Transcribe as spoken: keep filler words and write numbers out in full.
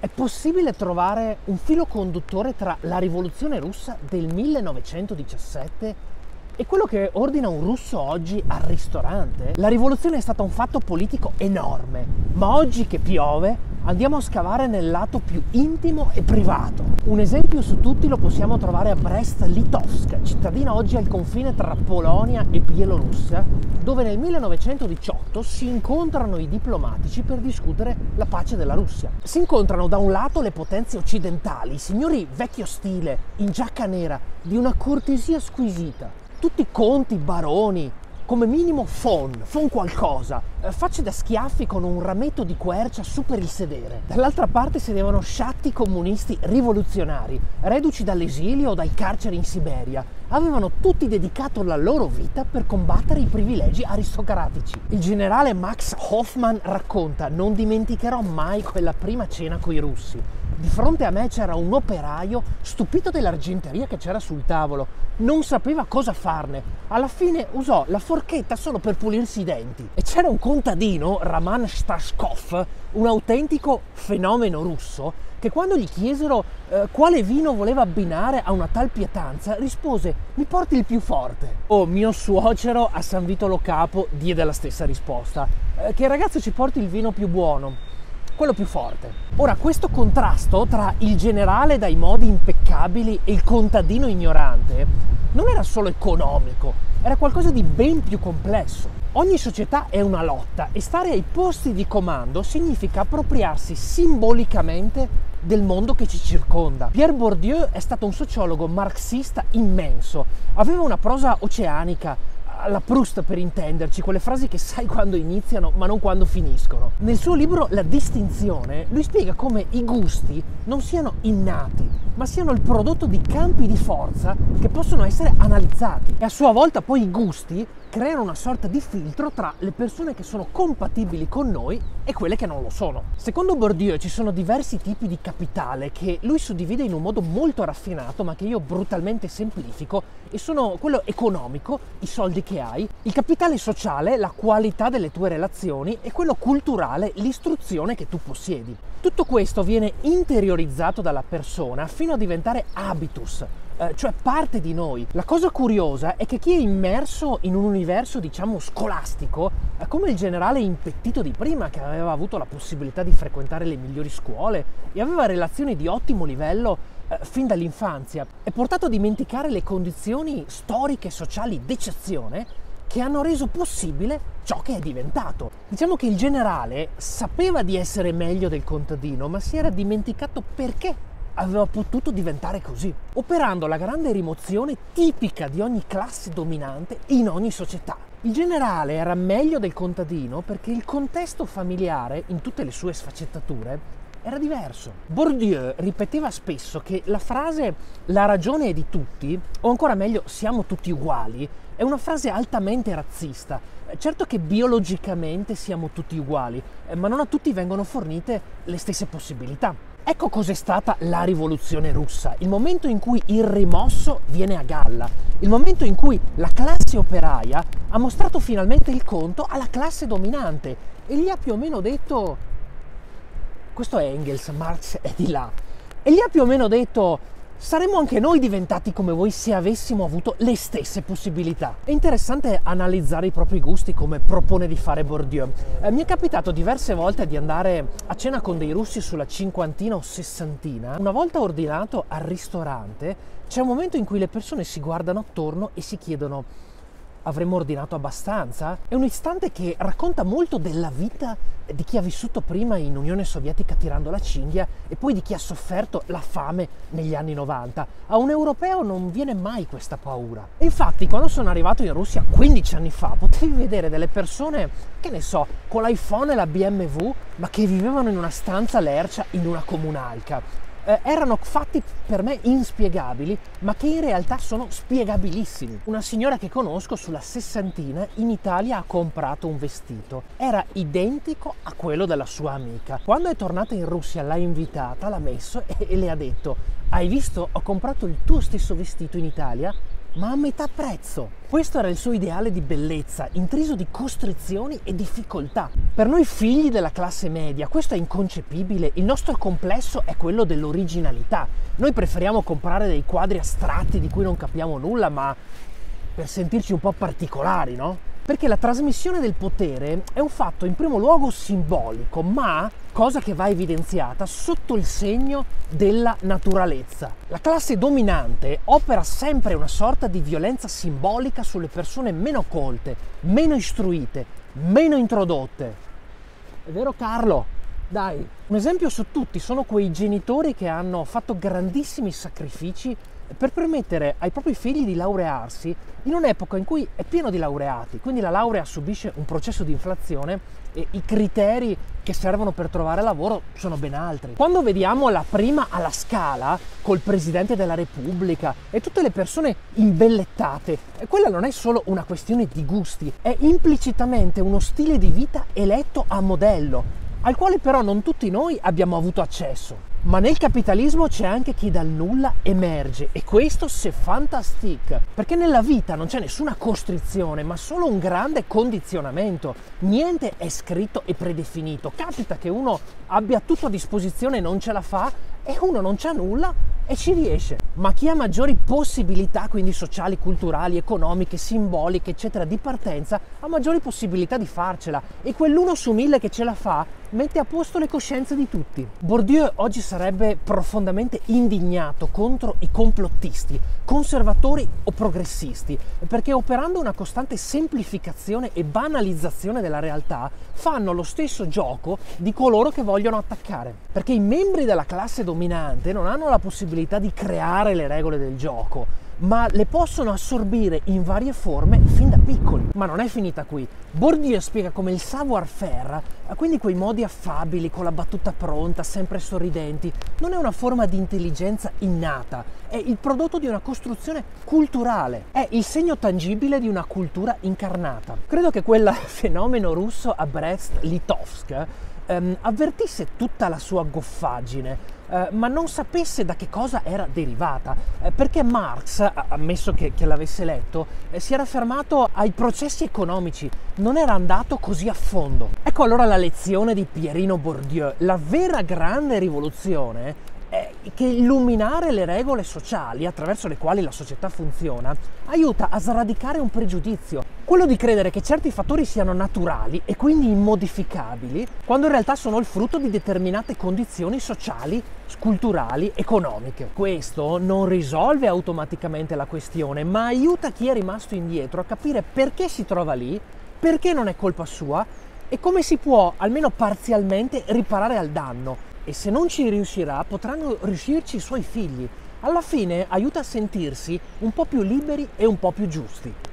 È possibile trovare un filo conduttore tra la rivoluzione russa del millenovecentodiciassette e quello che ordina un russo oggi al ristorante? La rivoluzione è stata un fatto politico enorme, ma oggi che piove andiamo a scavare nel lato più intimo e privato. Un esempio su tutti lo possiamo trovare a Brest-Litovsk, cittadina oggi al confine tra Polonia e Bielorussia, dove nel millenovecentodiciotto si incontrano i diplomatici per discutere la pace della Russia. Si incontrano da un lato le potenze occidentali, i signori vecchio stile, in giacca nera, di una cortesia squisita, tutti conti, baroni, come minimo fon, fon qualcosa, facce da schiaffi con un rametto di quercia su per il sedere. Dall'altra parte sedevano sciatti comunisti rivoluzionari, reduci dall'esilio o dai carceri in Siberia. Avevano tutti dedicato la loro vita per combattere i privilegi aristocratici. Il generale Max Hoffmann racconta: non dimenticherò mai quella prima cena coi russi. Di fronte a me c'era un operaio stupito dell'argenteria che c'era sul tavolo. Non sapeva cosa farne. Alla fine usò la forchetta solo per pulirsi i denti. E c'era un contadino, Raman Stashkov, un autentico fenomeno russo, che quando gli chiesero eh, quale vino voleva abbinare a una tal pietanza, rispose: mi porti il più forte. Oh, mio suocero a San Vito Lo Capo diede la stessa risposta: eh, che il ragazzo ci porti il vino più buono, quello più forte. Ora, questo contrasto tra il generale dai modi impeccabili e il contadino ignorante non era solo economico, era qualcosa di ben più complesso. Ogni società è una lotta e stare ai posti di comando significa appropriarsi simbolicamente del mondo che ci circonda. Pierre Bourdieu è stato un sociologo marxista immenso, aveva una prosa oceanica, alla Proust per intenderci, quelle frasi che sai quando iniziano ma non quando finiscono. Nel suo libro La distinzione lui spiega come i gusti non siano innati, ma siano il prodotto di campi di forza che possono essere analizzati, e a sua volta poi i gusti creano una sorta di filtro tra le persone che sono compatibili con noi e quelle che non lo sono. Secondo Bourdieu ci sono diversi tipi di capitale che lui suddivide in un modo molto raffinato, ma che io brutalmente semplifico, e sono quello economico, i soldi che hai, il capitale sociale, la qualità delle tue relazioni, e quello culturale, l'istruzione che tu possiedi. Tutto questo viene interiorizzato dalla persona fino a diventare habitus, eh, cioè parte di noi. La cosa curiosa è che chi è immerso in un universo, diciamo, scolastico, eh, come il generale impettito di prima, che aveva avuto la possibilità di frequentare le migliori scuole e aveva relazioni di ottimo livello eh, fin dall'infanzia, è portato a dimenticare le condizioni storiche e sociali d'eccezione che hanno reso possibile ciò che è diventato. Diciamo che il generale sapeva di essere meglio del contadino, ma si era dimenticato perché aveva potuto diventare così, operando la grande rimozione tipica di ogni classe dominante in ogni società. Il generale era meglio del contadino perché il contesto familiare, in tutte le sue sfaccettature, era diverso. Bourdieu ripeteva spesso che la frase "la ragione è di tutti", o ancora meglio "siamo tutti uguali", è una frase altamente razzista. Certo che biologicamente siamo tutti uguali, ma non a tutti vengono fornite le stesse possibilità. Ecco cos'è stata la rivoluzione russa: il momento in cui il rimosso viene a galla, il momento in cui la classe operaia ha mostrato finalmente il conto alla classe dominante e gli ha più o meno detto: questo è Engels, Marx è di là, e gli ha più o meno detto: saremmo anche noi diventati come voi se avessimo avuto le stesse possibilità. È interessante analizzare i propri gusti, come propone di fare Bourdieu. Eh, mi è capitato diverse volte di andare a cena con dei russi sulla cinquantina o sessantina. Una volta ordinato al ristorante, c'è un momento in cui le persone si guardano attorno e si chiedono: avremmo ordinato abbastanza? È un istante che racconta molto della vita di chi ha vissuto prima in Unione Sovietica tirando la cinghia e poi di chi ha sofferto la fame negli anni novanta. A un europeo non viene mai questa paura. E infatti, quando sono arrivato in Russia quindici anni fa, potevi vedere delle persone, che ne so, con l'iPhone e la B M W, ma che vivevano in una stanza lercia in una comunalca. Eh, erano fatti per me inspiegabili, ma che in realtà sono spiegabilissimi. Una signora che conosco sulla sessantina in Italia ha comprato un vestito, era identico a quello della sua amica. Quando è tornata in Russia l'ha invitata, l'ha messo e, e le ha detto: hai visto, ho comprato il tuo stesso vestito in Italia ma a metà prezzo. Questo era il suo ideale di bellezza, intriso di costrizioni e difficoltà. Per noi figli della classe media questo è inconcepibile, il nostro complesso è quello dell'originalità. Noi preferiamo comprare dei quadri astratti di cui non capiamo nulla, ma per sentirci un po' particolari, no? Perché la trasmissione del potere è un fatto in primo luogo simbolico, ma cosa che va evidenziata sotto il segno della naturalezza. La classe dominante opera sempre una sorta di violenza simbolica sulle persone meno colte, meno istruite, meno introdotte. È vero, Carlo? Dai, un esempio su tutti sono quei genitori che hanno fatto grandissimi sacrifici per permettere ai propri figli di laurearsi in un'epoca in cui è pieno di laureati, quindi la laurea subisce un processo di inflazione e i criteri che servono per trovare lavoro sono ben altri. Quando vediamo la prima alla Scala col Presidente della Repubblica e tutte le persone imbellettate, quella non è solo una questione di gusti, è implicitamente uno stile di vita eletto a modello, al quale però non tutti noi abbiamo avuto accesso. Ma nel capitalismo c'è anche chi dal nulla emerge, e questo c'est fantastique, perché nella vita non c'è nessuna costrizione, ma solo un grande condizionamento. Niente è scritto e predefinito. Capita che uno abbia tutto a disposizione e non ce la fa, e uno non c'ha nulla e ci riesce. Ma chi ha maggiori possibilità, quindi sociali, culturali, economiche, simboliche, eccetera, di partenza, ha maggiori possibilità di farcela, e quell'uno su mille che ce la fa mette a posto le coscienze di tutti. Bourdieu oggi sarebbe profondamente indignato contro i complottisti, conservatori o progressisti, perché operando una costante semplificazione e banalizzazione della realtà fanno lo stesso gioco di coloro che vogliono attaccare. Perché i membri della classe dominante non hanno la possibilità di creare le regole del gioco, ma le possono assorbire in varie forme fin da piccoli. Ma non è finita qui. Bourdieu spiega come il savoir-faire, quindi quei modi affabili, con la battuta pronta, sempre sorridenti, non è una forma di intelligenza innata, è il prodotto di una costruzione culturale, è il segno tangibile di una cultura incarnata. Credo che quel fenomeno russo a Brest-Litovsk ehm, avvertisse tutta la sua goffaggine, eh, ma non sapesse da che cosa era derivata, eh, perché Marx, ammesso che, che l'avesse letto, eh, si era fermato ai processi economici, non era andato così a fondo. Ecco allora la lezione di Pierino Bourdieu: la vera grande rivoluzione è che illuminare le regole sociali attraverso le quali la società funziona aiuta a sradicare un pregiudizio, quello di credere che certi fattori siano naturali e quindi immodificabili, quando in realtà sono il frutto di determinate condizioni sociali, culturali, economiche. Questo non risolve automaticamente la questione, ma aiuta chi è rimasto indietro a capire perché si trova lì, perché non è colpa sua e come si può almeno parzialmente riparare al danno. E se non ci riuscirà, potranno riuscirci i suoi figli. Alla fine aiuta a sentirsi un po' più liberi e un po' più giusti.